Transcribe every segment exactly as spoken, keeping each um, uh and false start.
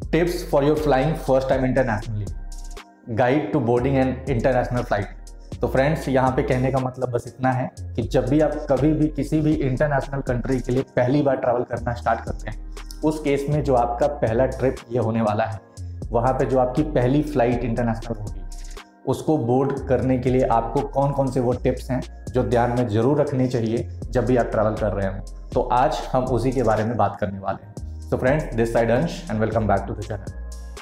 Tips for your flying first time internationally, guide to boarding and international flight. तो friends, यहाँ पे कहने का मतलब बस इतना है कि जब भी आप कभी भी किसी भी इंटरनेशनल कंट्री के लिए पहली बार ट्रैवल करना स्टार्ट करते हैं, उस केस में जो आपका पहला ट्रिप ये होने वाला है, वहाँ पे जो आपकी पहली फ्लाइट इंटरनेशनल होगी, उसको बोर्ड करने के लिए आपको कौन कौन से वो टिप्स हैं जो ध्यान में ज़रूर रखने चाहिए जब भी आप ट्रैवल कर रहे हो। तो आज हम उसी के बारे में बात करने वाले हैं। So friends, this side Ansh and welcome back to the channel.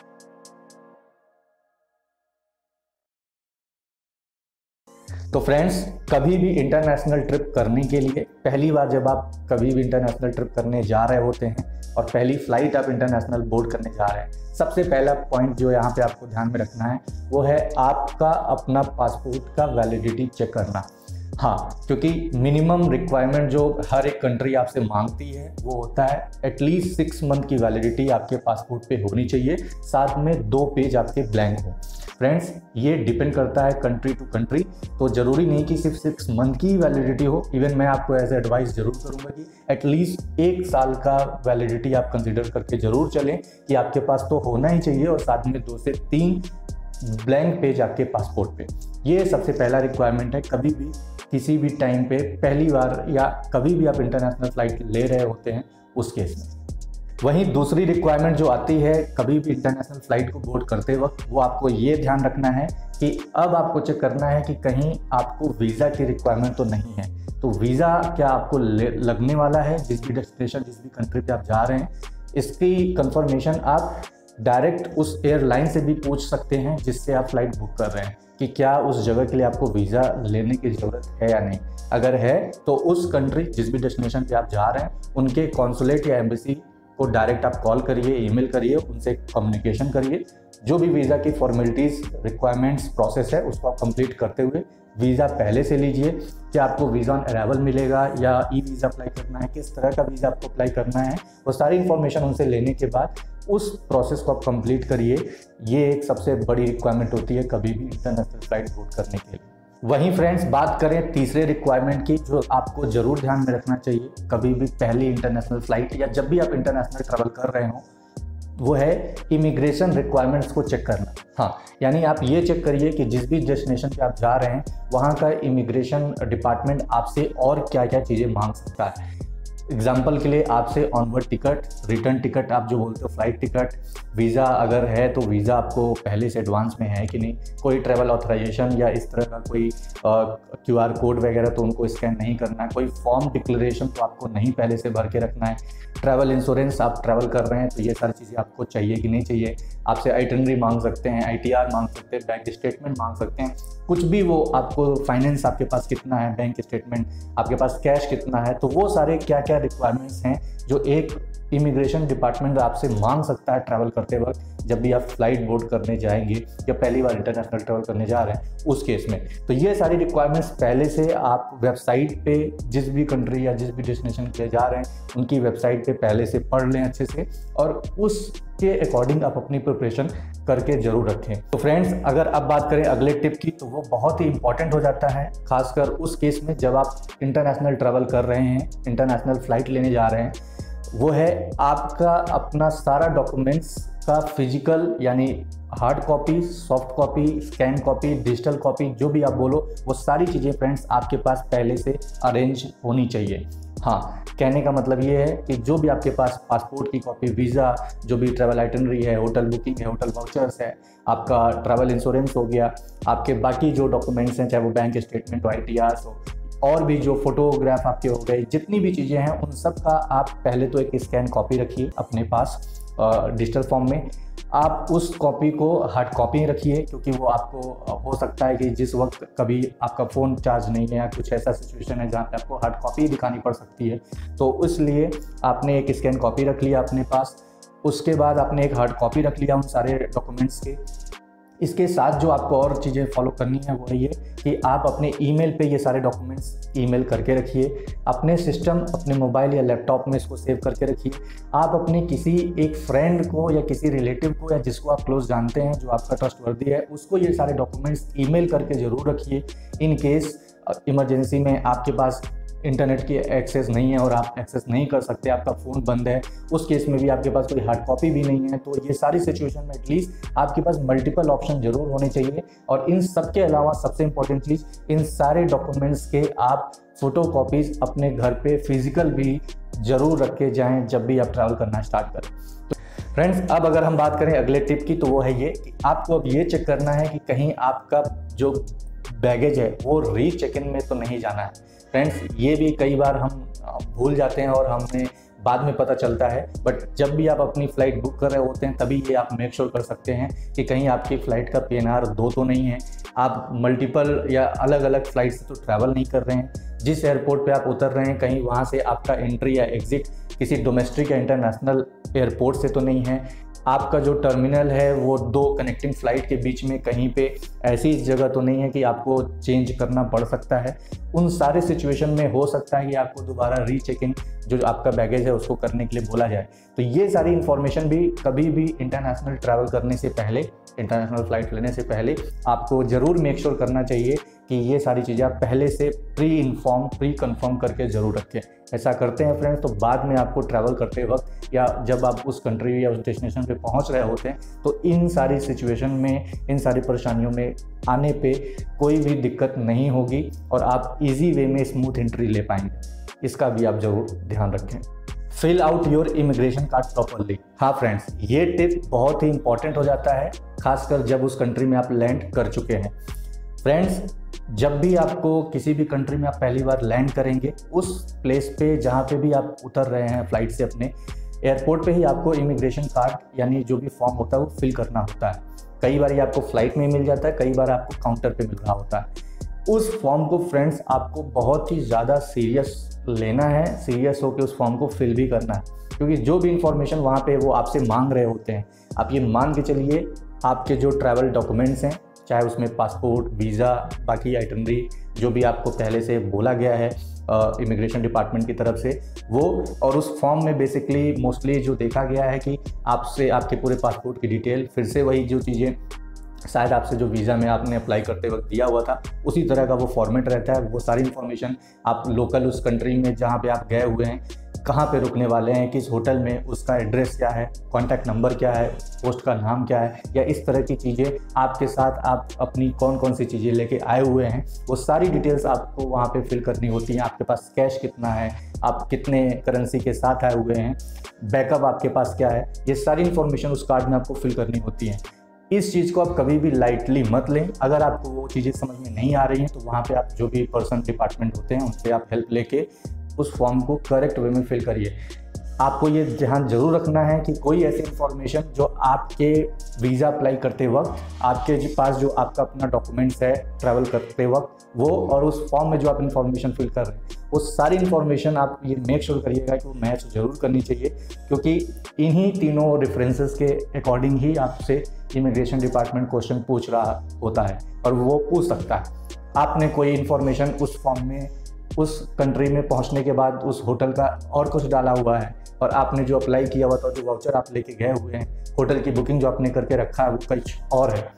तो फ्रेंड्स, कभी भी इंटरनेशनल ट्रिप करने के लिए पहली बार जब आप कभी भी इंटरनेशनल ट्रिप करने जा रहे होते हैं और पहली फ्लाइट आप इंटरनेशनल बोर्ड करने जा रहे हैं, सबसे पहला पॉइंट जो यहाँ पे आपको ध्यान में रखना है वो है आपका अपना पासपोर्ट का वैलिडिटी चेक करना। हाँ, क्योंकि मिनिमम रिक्वायरमेंट जो हर एक कंट्री आपसे मांगती है वो होता है एटलीस्ट सिक्स मंथ की वैलिडिटी आपके पासपोर्ट पे होनी चाहिए, साथ में दो पेज आपके ब्लैंक हो। फ्रेंड्स, ये डिपेंड करता है कंट्री टू कंट्री, तो ज़रूरी नहीं कि सिर्फ सिक्स मंथ की वैलिडिटी हो। इवन मैं आपको एज एडवाइस जरूर करूँगा कि एटलीस्ट एक साल का वैलिडिटी आप कंसिडर करके ज़रूर चलें कि आपके पास तो होना ही चाहिए, और साथ में दो से तीन ब्लैंक पेज आपके पासपोर्ट पे। ये सबसे पहला रिक्वायरमेंट है कभी भी किसी भी टाइम पे पहली बार या कभी भी आप इंटरनेशनल फ्लाइट ले रहे होते हैं उस केस में। वहीं दूसरी रिक्वायरमेंट जो आती है कभी भी इंटरनेशनल फ्लाइट को बोर्ड करते वक्त, वो आपको ये ध्यान रखना है कि अब आपको चेक करना है कि कहीं आपको वीज़ा की रिक्वायरमेंट तो नहीं है। तो वीज़ा क्या आपको लगने वाला है जिस भी डेस्टिनेशन, जिस भी कंट्री पे आप जा रहे हैं, इसकी कंफर्मेशन आप डायरेक्ट उस एयरलाइन से भी पूछ सकते हैं जिससे आप फ्लाइट बुक कर रहे हैं कि क्या उस जगह के लिए आपको वीज़ा लेने की ज़रूरत है या नहीं। अगर है तो उस कंट्री, जिस भी डेस्टिनेशन पे आप जा रहे हैं, उनके कॉन्सुलेट या एम्बेसी को डायरेक्ट आप कॉल करिए, ईमेल करिए, उनसे कम्युनिकेशन करिए। जो भी वीज़ा की फॉर्मेलिटीज़, रिक्वायरमेंट्स, प्रोसेस है उसको आप कंप्लीट करते हुए वीज़ा पहले से लीजिए। क्या आपको वीज़ा ऑन अराइवल मिलेगा या ई वीज़ा अप्लाई करना है, किस तरह का वीज़ा आपको अप्लाई करना है, वो सारी इन्फॉर्मेशन उनसे लेने के बाद उस प्रोसेस को आप कंप्लीट करिए। ये एक सबसे बड़ी रिक्वायरमेंट होती है कभी भी इंटरनेशनल फ्लाइट बोर्ड करने के लिए। वहीं फ्रेंड्स, बात करें तीसरे रिक्वायरमेंट की जो आपको ज़रूर ध्यान में रखना चाहिए कभी भी पहली इंटरनेशनल फ्लाइट या जब भी आप इंटरनेशनल ट्रैवल कर रहे हो, वो है इमिग्रेशन रिक्वायरमेंट्स को चेक करना। हाँ, यानी आप ये चेक करिए कि जिस भी डेस्टिनेशन पे आप जा रहे हैं वहाँ का इमिग्रेशन डिपार्टमेंट आपसे और क्या क्या चीज़ें मांग सकता है। एग्जाम्पल के लिए आपसे ऑनवर्ड टिकट, रिटर्न टिकट आप जो बोलते हो, फ्लाइट टिकट, वीज़ा अगर है तो वीज़ा आपको पहले से एडवांस में है कि नहीं, कोई ट्रैवल ऑथराइजेशन या इस तरह का कोई क्यू आर कोड वगैरह तो उनको स्कैन नहीं करना है, कोई फॉर्म डिक्लेरेशन तो आपको नहीं पहले से भर के रखना है, ट्रैवल इंश्योरेंस, आप ट्रैवल कर रहे हैं तो ये सारी चीज़ें आपको चाहिए कि नहीं चाहिए। आपसे आइटनरी मांग सकते हैं, आई टी आर मांग सकते हैं, बैंक स्टेटमेंट मांग सकते हैं, कुछ भी वो आपको, फाइनेंस आपके पास कितना है, बैंक स्टेटमेंट, आपके पास कैश कितना है, तो वो सारे क्या क्या रिक्वायरमेंट्स हैं जो एक इमिग्रेशन डिपार्टमेंट आपसे मांग सकता है ट्रैवल करते वक्त जब भी आप फ्लाइट बोर्ड करने जाएंगे या पहली बार इंटरनेशनल ट्रैवल करने जा रहे हैं उस केस में। तो ये सारी रिक्वायरमेंट्स पहले से आप वेबसाइट पे, जिस भी कंट्री या जिस भी डेस्टिनेशन पे जा रहे हैं उनकी वेबसाइट पे पहले से पढ़ लें अच्छे से, और उसके अकॉर्डिंग आप अपनी प्रिपरेशन करके ज़रूर रखें। तो फ्रेंड्स, अगर अब बात करें अगले टिप की, तो वो बहुत ही इंपॉर्टेंट हो जाता है, खासकर उस केस में जब आप इंटरनेशनल ट्रैवल कर रहे हैं, इंटरनेशनल फ्लाइट लेने जा रहे हैं। वो है आपका अपना सारा डॉक्यूमेंट्स का फिजिकल, यानी hard copy, soft copy, scan copy, digital copy, जो भी आप बोलो, वो सारी चीज़ें फ्रेंड्स आपके पास पहले से अरेंज होनी चाहिए। हाँ, कहने का मतलब ये है कि जो भी आपके पास पासपोर्ट की कॉपी, वीज़ा, जो भी ट्रैवल आइटनरी है, होटल बुकिंग है, होटल वाउचर्स है, आपका ट्रैवल इंश्योरेंस हो गया, आपके बाकी जो डॉक्यूमेंट्स हैं, चाहे वो बैंक स्टेटमेंट हो, आई टी आर हो, और भी जो फोटोग्राफ आपके हो गए, जितनी भी चीज़ें हैं उन सब का आप पहले तो एक स्कैन कॉपी रखिए अपने पास डिजिटल फॉर्म में। आप उस कॉपी को हार्ड कॉपी रखिए, क्योंकि वो आपको हो सकता है कि जिस वक्त कभी आपका फ़ोन चार्ज नहीं है या कुछ ऐसा सिचुएशन है जहाँ पे आपको हार्ड कॉपी दिखानी पड़ सकती है, तो इसलिए आपने एक स्कैन कॉपी रख लिया अपने पास। उसके बाद आपने एक हार्ड कॉपी रख लिया उन सारे डॉक्यूमेंट्स के। इसके साथ जो आपको और चीज़ें फॉलो करनी है वो ये कि आप अपने ईमेल पे ये सारे डॉक्यूमेंट्स ईमेल करके रखिए, अपने सिस्टम, अपने मोबाइल या लैपटॉप में इसको सेव करके रखिए। आप अपने किसी एक फ्रेंड को या किसी रिलेटिव को या जिसको आप क्लोज जानते हैं, जो आपका ट्रस्टवर्दी है, उसको ये सारे डॉक्यूमेंट्स ईमेल करके ज़रूर रखिए। इन केस इमरजेंसी में आपके पास इंटरनेट की एक्सेस नहीं है और आप एक्सेस नहीं कर सकते, आपका फ़ोन बंद है, उस केस में भी आपके पास कोई हार्ड कॉपी भी नहीं है, तो ये सारी सिचुएशन में एटलीस्ट आपके पास मल्टीपल ऑप्शन जरूर होने चाहिए। और इन सब के अलावा सबसे इंपॉर्टेंट चीज़, इन सारे डॉक्यूमेंट्स के आप फोटो कॉपीज़ अपने घर पे फिजिकल भी ज़रूर रख के जाएँ जब भी आप ट्रैवल करना स्टार्ट करें। तो फ्रेंड्स, अब अगर हम बात करें अगले टिप की, तो वो है ये कि आपको अब ये चेक करना है कि कहीं आपका जो बैगेज है वो री चेक इन में तो नहीं जाना है। फ्रेंड्स, ये भी कई बार हम भूल जाते हैं और हमें बाद में पता चलता है, बट जब भी आप अपनी फ़्लाइट बुक कर रहे होते हैं तभी ये आप मेक श्योर कर सकते हैं कि कहीं आपकी फ़्लाइट का पी एन आर दो तो नहीं है, आप मल्टीपल या अलग अलग फ़्लाइट से तो ट्रैवल नहीं कर रहे हैं, जिस एयरपोर्ट पे आप उतर रहे हैं कहीं वहाँ से आपका एंट्री या एग्ज़िट किसी डोमेस्टिक या इंटरनेशनल एयरपोर्ट से तो नहीं है, आपका जो टर्मिनल है वो दो कनेक्टिंग फ़्लाइट के बीच में कहीं पे ऐसी जगह तो नहीं है कि आपको चेंज करना पड़ सकता है। उन सारे सिचुएशन में हो सकता है कि आपको दोबारा री चेक इन जो आपका बैगेज है उसको करने के लिए बोला जाए। तो ये सारी इन्फॉर्मेशन भी कभी भी इंटरनेशनल ट्रैवल करने से पहले, इंटरनेशनल फ़्लाइट लेने से पहले आपको ज़रूर मेक श्योर करना चाहिए कि ये सारी चीज़ें आप पहले से प्री इन्फॉर्म प्री कंफर्म करके ज़रूर रखें। ऐसा करते हैं फ्रेंड्स तो बाद में आपको ट्रैवल करते वक्त या जब आप उस कंट्री या उस डेस्टिनेशन पे पहुंच रहे होते हैं तो इन सारी सिचुएशन में, इन सारी परेशानियों में आने पे कोई भी दिक्कत नहीं होगी और आप इजी वे में स्मूथ एंट्री ले पाएंगे। इसका भी आप ज़रूर ध्यान रखें। Fill out your immigration card properly. हाँ फ्रेंड्स, ये टिप बहुत ही इंपॉर्टेंट हो जाता है, खासकर जब उस कंट्री में आप लैंड कर चुके हैं। फ्रेंड्स, जब भी आपको किसी भी कंट्री में आप पहली बार लैंड करेंगे, उस प्लेस पे जहाँ पे भी आप उतर रहे हैं फ्लाइट से, अपने एयरपोर्ट पे ही आपको इमिग्रेशन कार्ड यानी जो भी फॉर्म होता है वो फिल करना होता है। कई बार ये आपको फ्लाइट में मिल जाता है, कई बार आपको काउंटर पे मिल रहा होता है। उस फॉर्म को फ्रेंड्स आपको बहुत ही ज़्यादा सीरियस लेना है, सीरियस होकर उस फॉर्म को फिल भी करना है, क्योंकि जो भी इंफॉर्मेशन वहाँ पे वो आपसे मांग रहे होते हैं, आप ये मान के चलिए आपके जो ट्रैवल डॉक्यूमेंट्स हैं, चाहे उसमें पासपोर्ट, वीज़ा, बाकी आइटनरी जो भी आपको पहले से बोला गया है इमिग्रेशन डिपार्टमेंट की तरफ से, वो और उस फॉर्म में बेसिकली मोस्टली जो देखा गया है कि आपसे आपके पूरे पासपोर्ट की डिटेल, फिर से वही जो चीज़ें शायद आपसे जो वीज़ा में आपने अप्लाई करते वक्त दिया हुआ था उसी तरह का वो फॉर्मेट रहता है। वो सारी इन्फॉर्मेशन आप लोकल उस कंट्री में जहाँ पे आप गए हुए हैं, कहाँ पे रुकने वाले हैं, किस होटल में, उसका एड्रेस क्या है, कॉन्टैक्ट नंबर क्या है, पोस्ट का नाम क्या है, या इस तरह की चीज़ें आपके साथ आप अपनी कौन कौन सी चीज़ें लेके आए हुए हैं, वो सारी डिटेल्स आपको वहाँ पे फिल करनी होती हैं। आपके पास कैश कितना है, आप कितने करेंसी के साथ आए हुए हैं, बैकअप आपके पास क्या है, ये सारी इन्फॉर्मेशन उस कार्ड में आपको फिल करनी होती है। इस चीज़ को आप कभी भी लाइटली मत लें। अगर आपको वो चीज़ें समझ में नहीं आ रही हैं तो वहाँ पे आप जो भी पर्सन डिपार्टमेंट होते हैं उनसे आप हेल्प लेके उस फॉर्म को करेक्ट वे में फिल करिए। आपको ये ध्यान जरूर रखना है कि कोई ऐसी इन्फॉर्मेशन जो आपके वीज़ा अप्लाई करते वक्त आपके पास जो आपका अपना डॉक्यूमेंट्स है ट्रैवल करते वक्त, वो और उस फॉर्म में जो आप इन्फॉर्मेशन फिल कर रहे हैं वो सारी इन्फॉर्मेशन आप ये मेक श्योर करिएगा कि वो मैच जरूर करनी चाहिए, क्योंकि इन्हीं तीनों रेफरेंसेस के अकॉर्डिंग ही आपसे इमिग्रेशन डिपार्टमेंट क्वेश्चन पूछ रहा होता है और वो पूछ सकता है। आपने कोई इन्फॉर्मेशन उस फॉर्म में उस कंट्री में पहुंचने के बाद उस होटल का और कुछ डाला हुआ है और आपने जो अप्लाई किया हुआ था, जो वाउचर आप लेके गए हुए हैं, होटल की बुकिंग जो आपने करके रखा है वो कुछ और है।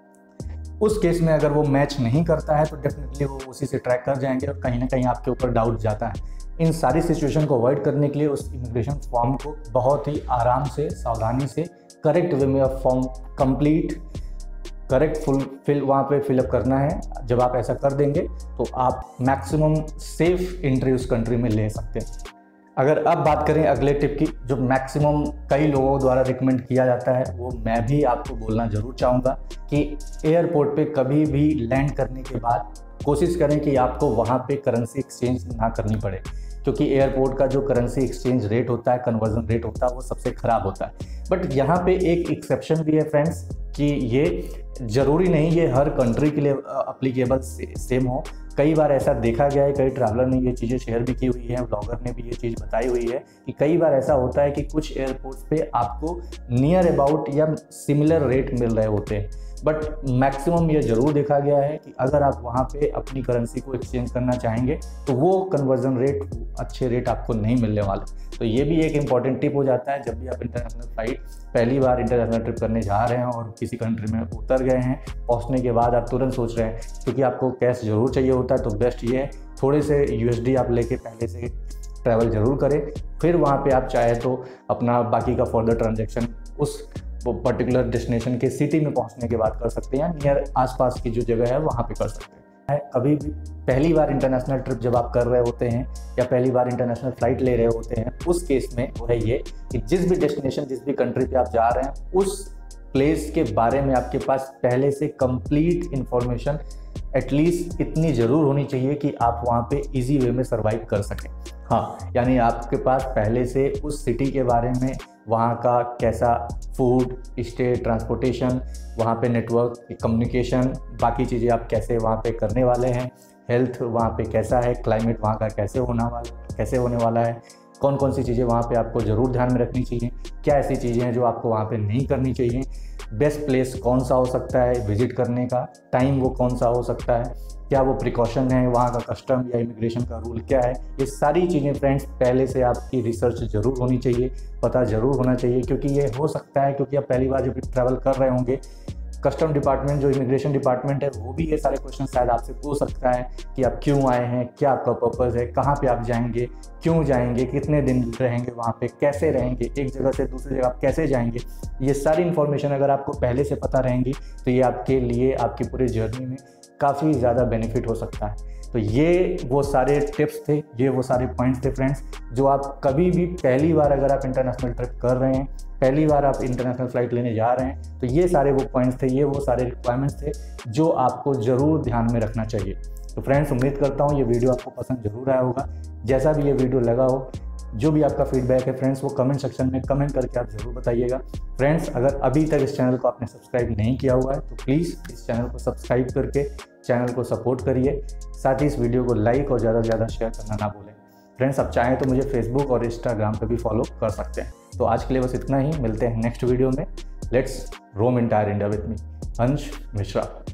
उस केस में अगर वो मैच नहीं करता है तो डेफिनेटली वो उसी से ट्रैक कर जाएंगे और कहीं ना कहीं आपके ऊपर डाउट जाता है। इन सारी सिचुएशन को अवॉइड करने के लिए उस इमिग्रेशन फॉर्म को बहुत ही आराम से, सावधानी से, करेक्ट वे में form complete correct full fill वहाँ पे फिलअप करना है। जब आप ऐसा कर देंगे तो आप मैक्सिमम सेफ एंट्री उस कंट्री में ले सकते हैं। अगर अब बात करें अगले टिप की, जो मैक्सिमम कई लोगों द्वारा रिकमेंड किया जाता है, वो मैं भी आपको बोलना ज़रूर चाहूँगा कि एयरपोर्ट पे कभी भी लैंड करने के बाद कोशिश करें कि आपको वहाँ पे करेंसी एक्सचेंज ना करनी पड़े, क्योंकि एयरपोर्ट का जो करेंसी एक्सचेंज रेट होता है, कन्वर्जन रेट होता है, वो सबसे ख़राब होता है। बट यहाँ पे एक एक्सेप्शन भी है फ्रेंड्स कि ये ज़रूरी नहीं ये हर कंट्री के लिए अप्लीकेबल से, सेम हो। कई बार ऐसा देखा गया है, कई ट्रैवलर ने ये चीज़ें शेयर भी की हुई है, ब्लॉगर ने भी ये चीज़ बताई हुई है कि कई बार ऐसा होता है कि कुछ एयरपोर्ट्स पे आपको नियर अबाउट या सिमिलर रेट मिल रहे होते हैं। बट मैक्सिमम ये ज़रूर देखा गया है कि अगर आप वहाँ पे अपनी करेंसी को एक्सचेंज करना चाहेंगे तो वो कन्वर्जन रेट, अच्छे रेट आपको नहीं मिलने वाले। तो ये भी एक इंपॉर्टेंट टिप हो जाता है जब भी आप इंटरनेशनल फ्लाइट पहली बार इंटरनेशनल ट्रिप करने जा रहे हैं और किसी कंट्री में उतर गए हैं, पहुँचने के बाद आप तुरंत सोच रहे हैं, क्योंकि आपको कैश ज़रूर चाहिए होता है, तो बेस्ट ये है थोड़े से यूएसडी आप लेके पहले से ट्रैवल ज़रूर करें। फिर वहाँ पे आप चाहे तो अपना बाकी का फर्दर ट्रांजैक्शन उस पर्टिकुलर डेस्टिनेशन के सिटी में पहुँचने के बाद कर सकते हैं, या नियर आसपास की जो जगह है वहाँ पे कर सकते हैं। कभी भी पहली बार इंटरनेशनल ट्रिप जब आप कर रहे होते हैं या पहली बार इंटरनेशनल फ्लाइट ले रहे होते हैं, उस केस में वो है ये कि जिस भी डेस्टिनेशन, जिस भी कंट्री पे आप जा रहे हैं, उस प्लेस के बारे में आपके पास पहले से कंप्लीट इंफॉर्मेशन एटलीस्ट इतनी ज़रूर होनी चाहिए कि आप वहाँ पे इजी वे में सर्वाइव कर सकें। हाँ, यानी आपके पास पहले से उस सिटी के बारे में, वहाँ का कैसा फूड, स्टे, ट्रांसपोर्टेशन, वहाँ पे नेटवर्क, कम्युनिकेशन, बाकी चीज़ें आप कैसे वहाँ पे करने वाले हैं, हेल्थ वहाँ पे कैसा है, क्लाइमेट वहाँ का कैसे होना वाला कैसे होने वाला है, कौन कौन सी चीज़ें वहाँ पे आपको ज़रूर ध्यान में रखनी चाहिए, क्या ऐसी चीज़ें हैं जो आपको वहाँ पे नहीं करनी चाहिए, बेस्ट प्लेस कौन सा हो सकता है विज़िट करने का, टाइम वो कौन सा हो सकता है, क्या वो प्रिकॉशन है, वहाँ का कस्टम या इमिग्रेशन का रूल क्या है। ये सारी चीज़ें फ्रेंड्स पहले से आपकी रिसर्च ज़रूर होनी चाहिए, पता ज़रूर होना चाहिए, क्योंकि ये हो सकता है क्योंकि आप पहली बार जब ट्रैवल कर रहे होंगे, कस्टम डिपार्टमेंट जो इमिग्रेशन डिपार्टमेंट है वो भी ये सारे क्वेश्चन शायद आपसे पूछ सकता है कि आप क्यों आए हैं, क्या आपका पर्पज़ है, कहाँ पे आप जाएंगे, क्यों जाएंगे, कितने दिन रहेंगे वहाँ पे, कैसे रहेंगे, एक जगह से दूसरी जगह आप कैसे जाएंगे। ये सारी इन्फॉर्मेशन अगर आपको पहले से पता रहेंगी तो ये आपके लिए, आपकी पूरी जर्नी में काफ़ी ज़्यादा बेनिफिट हो सकता है। तो ये वो सारे टिप्स थे, ये वो सारे पॉइंट्स थे फ्रेंड्स, जो आप कभी भी पहली बार अगर आप इंटरनेशनल ट्रिप कर रहे हैं, पहली बार आप इंटरनेशनल फ्लाइट लेने जा रहे हैं, तो ये सारे वो पॉइंट्स थे, ये वो सारे रिक्वायरमेंट्स थे जो आपको ज़रूर ध्यान में रखना चाहिए। तो फ्रेंड्स, उम्मीद करता हूँ ये वीडियो आपको पसंद ज़रूर आया होगा। जैसा भी ये वीडियो लगा हो, जो भी आपका फीडबैक है फ्रेंड्स, वो कमेंट सेक्शन में कमेंट करके आप ज़रूर बताइएगा। फ्रेंड्स, अगर अभी तक इस चैनल को आपने सब्सक्राइब नहीं किया हुआ है तो प्लीज़ इस चैनल को सब्सक्राइब करके चैनल को सपोर्ट करिए। साथ ही इस वीडियो को लाइक और ज़्यादा से ज़्यादा शेयर करना ना भूलें। फ्रेंड्स, आप चाहें तो मुझे फेसबुक और इंस्टाग्राम पे भी फॉलो कर सकते हैं। तो आज के लिए बस इतना ही, मिलते हैं नेक्स्ट वीडियो में। Let's roam entire India with me, Ansh Mishra.